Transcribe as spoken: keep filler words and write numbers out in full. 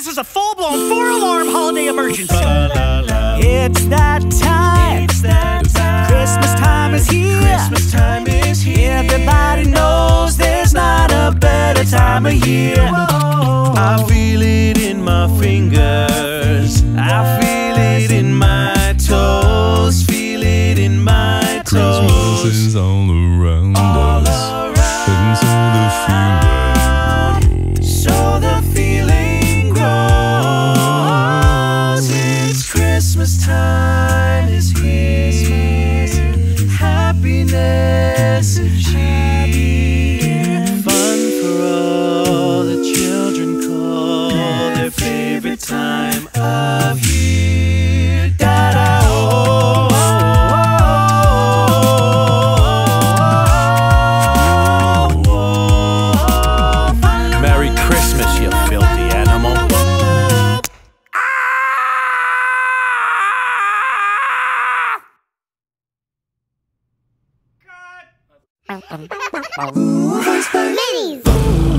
This is a full-blown four-alarm holiday emergency. It's that time. It's that time. Christmas time is here. Christmas time is here. Everybody knows there's not a better time of year. Whoa. I feel it in my fingers. I feel it in my toes. Feel it in my toes. Christmas is all around all us. Around. And so the feeling grows. So the feeling grows. It's Christmas time is here. Happiness is cheer. Fun for all the children call their favorite time of year. Da-da, oh, oh, oh, oh, oh. Merry Christmas, you filthy animal. VoicePlay.